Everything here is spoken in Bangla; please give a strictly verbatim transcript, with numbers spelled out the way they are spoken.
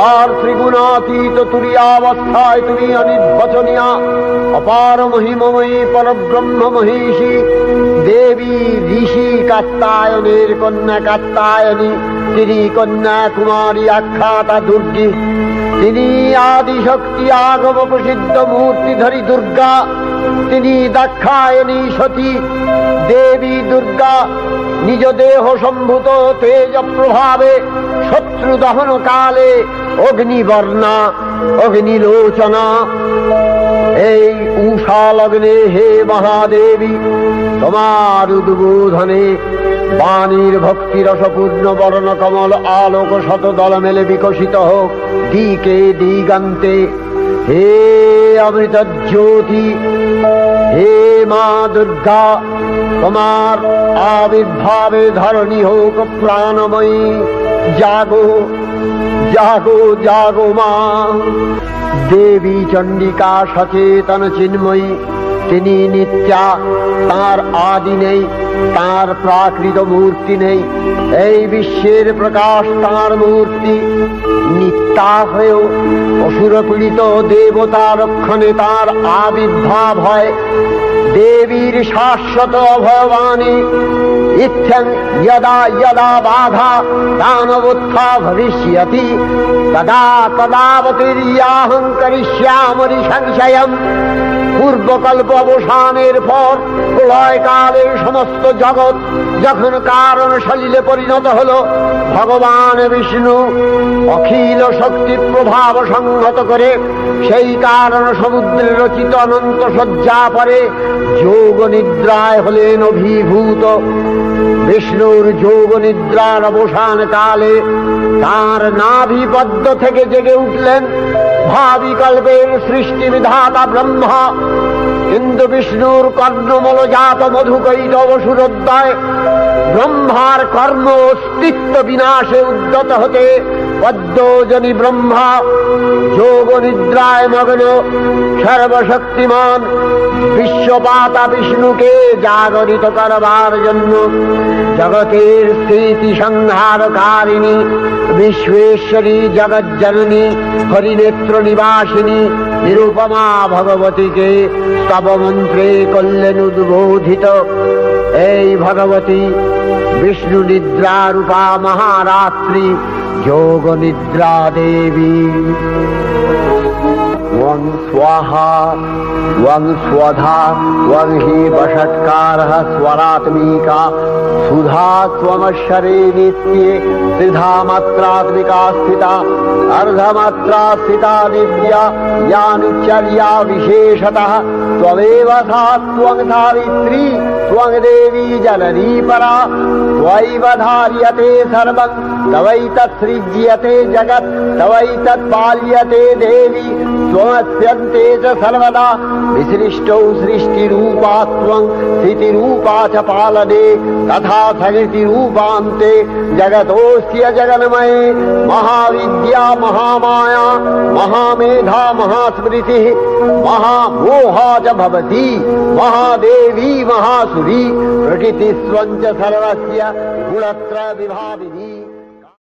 তার ত্রিগুণাতীত তুরীয়াবস্থায় তুমি অনির্বচনীয়া অপার মহিমময়ী পরব্রহ্ম মহিষী দেবী ঋষি কাত্যায়নের কন্যা কাত্যায়নী। তিনি কন্যা কুমারী আখ্যাতা দুর্গী। তিনি আদিশক্তি আগম প্রসিদ্ধ মূর্তিধরী দুর্গা। তিনি দাক্ষায়ণী সতী দেবী দুর্গা। নিজ দেহ সম্ভূত তেজ প্রভাবে শত্রু দহন কালে অগ্নিবর্ণা অগ্নিলোচনা। এই উষা লগ্নে হে মহাদেবী, তোমার উদ্বোধনে বাণীর ভক্তিরসপূর্ণ বর্ণ কমল আলোক শতদল মেলে বিকশিত হোক দিকে দিগান্তে। হে অমৃত জ্যোতি, হে মা দুর্গা, তোমার আবির্ভাবে ধরণী হোক প্রাণময়ী। জাগো জাগো জাগো মা। দেবী চণ্ডিকা সচেতন চিন্ময়ী। তিনি নিত্যা, তার আদি নেই, তার প্রাকৃত মূর্তি নেই। এই বিশ্বের প্রকাশ তার মূর্তি। নিত্যা হয়েও অসুর পীড়িত দেবতা রক্ষণে তার আবির্ভাব হয়। দেবীর শাশ্বত অভয়বাণী ইত্যং যদা যদা বাধা দানবোত্থা ভবিষ্যতি তদা তদাবতীর্যাহং করিষ্যামি সংশয়ম। পূর্বকল্প অবসানের পর প্রলয়কালে সমস্ত জগৎ যখন কারণ সলিলে পরিণত হল, ভগবান বিষ্ণু অখিল শক্তি প্রভাব সংহত করে সেই কারণ সমুদ্রে রচিত অনন্ত শয্যা পরে যোগ নিদ্রায় হলেন অভিভূত। বিষ্ণুর যোগ নিদ্রার অবসান কালে তার নাভিপদ্ম থেকে জেগে উঠলেন ভাবি কল্পের সৃষ্টি বিধাতা ব্রহ্মা। কিন্তু বিষ্ণুর কর্ণমলজাত মধুকৈটব সুরোদ্দয় ব্রহ্মার কর্ম অস্তিত্ব বিনাশে উদ্যত হতে পদ্মজনী ব্রহ্মা যোগ নিদ্রায় মগ্ন সর্বশক্তিমান বিশ্বপাতা বিষ্ণুকে জাগরিত করবার জন্য জগতের স্থিতি সংহারকারিণী বিশ্বেশ্বরী জগজ্জননী হরিনেত্র নিবাসিনী নিরুপমা ভগবতীকে স্তব মন্ত্রে করলেন উদ্বোধিত। এই ভগবতী বিষ্ণু নিদ্রা রূপা মহারাত্রি যোগ নিদ্রা দেবী। ওং স্বাহা ওং স্বধা ওং হি বষট্কারः স্বরাত্মিকা সুধা স্বমশ্বরে নিত্যে ত্রিধা মাত্রাত্মিকা স্থিতা अर्धमात्रा स्थिता नित्या यानुचर्या विशेषतः त्वमेव सा त्वं सावित्री त्वं देवी जननी परा त्वैव धार्यते सर्वं तवैतत्सृज्यते जगत् तवैतत्पाल्यते देवी त्वमस्यन्ते च सर्वदा विसृष्टौ सृष्टिरूपा त्वं स्थितिरूपा च पालने तथा सकृतिरूपान्ते जगतोऽस्य जगन्मये महाविद्या महामाया महामेधा महास्मृतिः महामोहा च भवति महादेवी महासुरी प्रकृतिस्त्वं च सर्वस्य गुणत्रय विभाविनी।